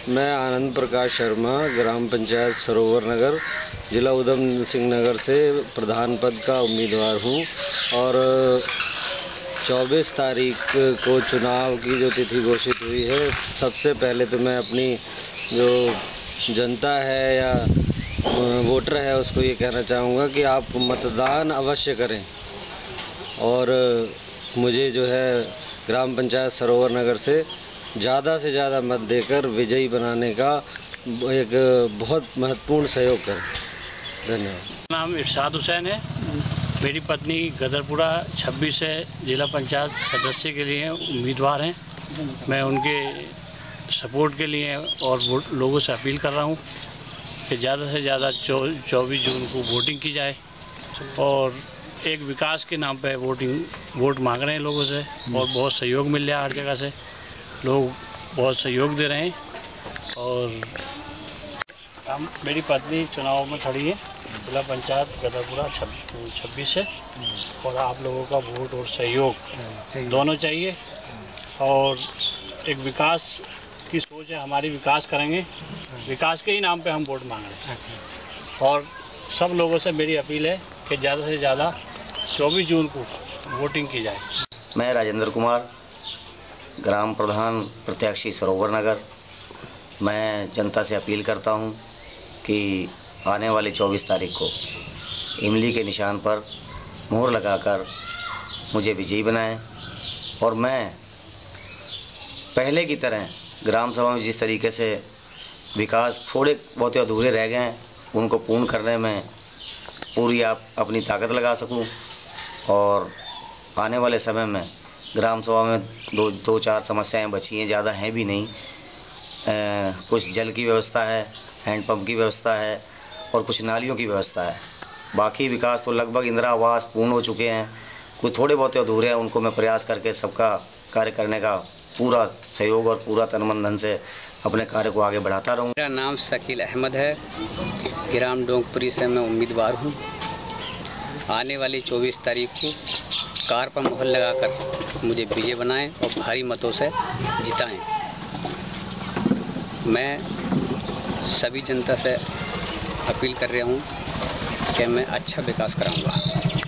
मैं आनंद प्रकाश शर्मा, ग्राम पंचायत सरोवर नगर, जिला उधम सिंह नगर से प्रधान पद का उम्मीदवार हूं और 24 तारीख को चुनाव की जो तिथि घोषित हुई है, सबसे पहले तो मैं अपनी जो जनता है या वोटर है उसको ये कहना चाहूँगा कि आप मतदान अवश्य करें और मुझे जो है ग्राम पंचायत सरोवर नगर से ज़्यादा मत देकर विजयी बनाने का एक बहुत महत्वपूर्ण सहयोग करें। धन्यवाद। नाम इरशाद हुसैन है। मेरी पत्नी गदरपुरा 26 से जिला पंचायत सदस्य के लिए उम्मीदवार हैं। मैं उनके सपोर्ट के लिए और लोगों से अपील कर रहा हूं कि ज़्यादा से ज़्यादा 24 जून को वोटिंग की जाए और एक विकास के नाम पे वोट मांग रहे हैं लोगों से और बहुत सहयोग मिल रहा है। हर जगह से लोग बहुत सहयोग दे रहे हैं और मेरी पत्नी चुनाव में खड़ी है जिला पंचायत गदरपुरा 26 से और आप लोगों का वोट और सहयोग दोनों चाहिए और एक विकास की सोच है हमारी। विकास करेंगे, विकास के ही नाम पे हम वोट मांग रहे हैं और सब लोगों से मेरी अपील है कि ज़्यादा से ज़्यादा 24 जून को वोटिंग की जाए। मैं राजेंद्र कुमार, ग्राम प्रधान प्रत्याशी सरोवर नगर। मैं जनता से अपील करता हूं कि आने वाली 24 तारीख को इमली के निशान पर मोहर लगाकर मुझे विजयी बनाएं और मैं पहले की तरह ग्राम सभा में जिस तरीके से विकास थोड़े बहुत अधूरे रह गए हैं उनको पूर्ण करने में पूरी अपनी ताकत लगा सकूं और आने वाले समय में ग्राम सभा में दो चार समस्याएं बची हैं, ज़्यादा हैं भी नहीं। कुछ जल की व्यवस्था है, हैंडपंप की व्यवस्था है और कुछ नालियों की व्यवस्था है। बाकी विकास तो लगभग इंदिरा आवास पूर्ण हो चुके हैं। कुछ थोड़े बहुत अधूरे हैं, उनको मैं प्रयास करके सबका कार्य करने का पूरा सहयोग और पूरा तन मन धन से अपने कार्य को आगे बढ़ाता रहूँ। मेरा नाम शकील अहमद है, ग्राम डोंगपुरी से मैं उम्मीदवार हूँ। आने वाली 24 तारीख को कार पर मुहर लगाकर मुझे विजय बनाएं और भारी मतों से जिताएं। मैं सभी जनता से अपील कर रहा हूँ कि मैं अच्छा विकास कराऊंगा।